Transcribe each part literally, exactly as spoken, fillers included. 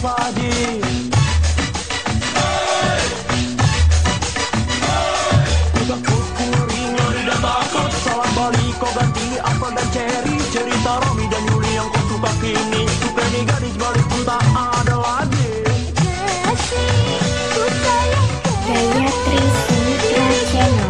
saji. Udah kuku ringan dan takut, salam balik kau ganti apel dan cherry. Cerita Romi dan Yuli yang kau suka kini, suka nih gadis balik pun tak ada lagi. Gayatri Sumitra Channel.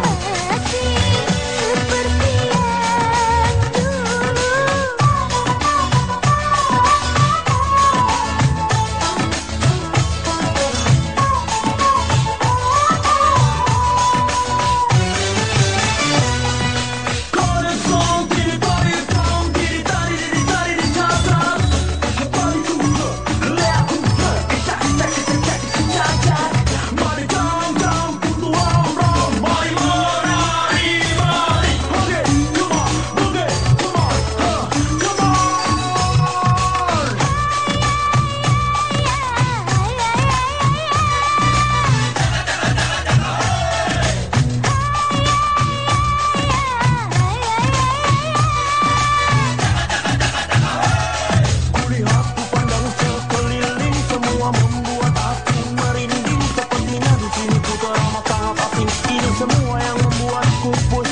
Semua yang membuatku pusing.